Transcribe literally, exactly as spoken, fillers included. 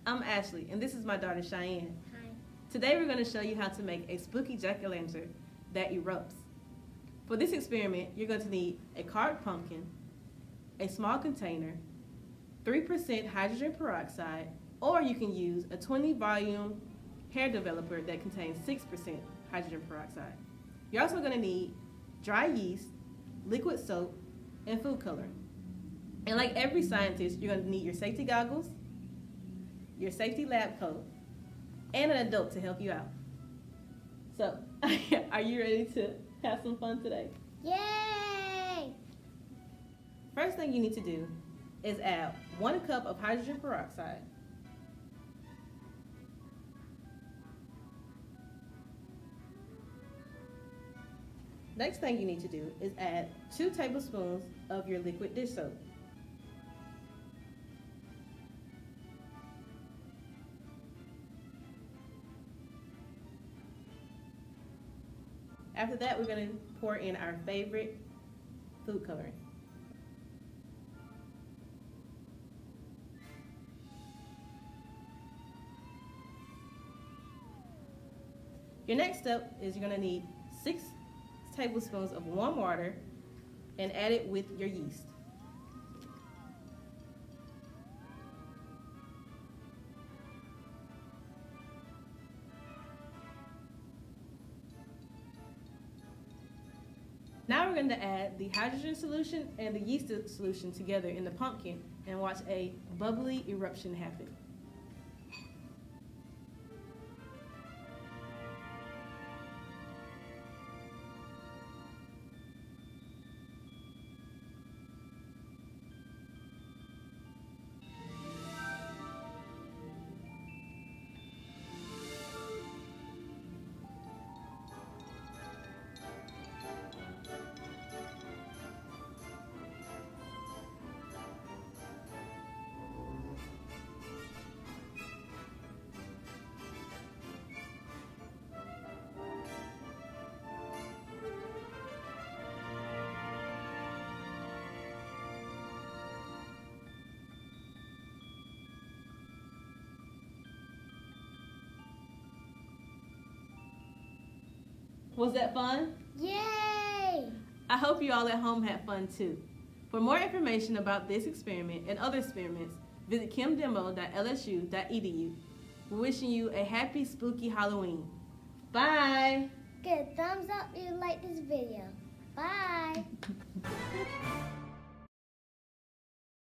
I'm Ashley, and this is my daughter Cheyenne. Hi. Today we're going to show you how to make a spooky jack-o'-lantern that erupts. For this experiment, you're going to need a carved pumpkin, a small container, three percent hydrogen peroxide, or you can use a twenty volume hair developer that contains six percent hydrogen peroxide. You're also going to need dry yeast, liquid soap, and food coloring. And like every scientist, you're going to need your safety goggles, your safety lab coat, and an adult to help you out. So, are you ready to have some fun today? Yay! First thing you need to do is add one cup of hydrogen peroxide, next thing you need to do is add two tablespoons of your liquid dish soap. After that, we're going to pour in our favorite food coloring. Your next step is you're going to need six tablespoons of warm water and add it with your yeast. Now we're going to add the hydrogen solution and the yeast solution together in the pumpkin and watch a bubbly eruption happen. Was that fun? Yay! I hope you all at home had fun too. For more information about this experiment and other experiments, visit chem demo dot L S U dot E D U. We're wishing you a happy, spooky Halloween. Bye! Good thumbs up if you like this video. Bye!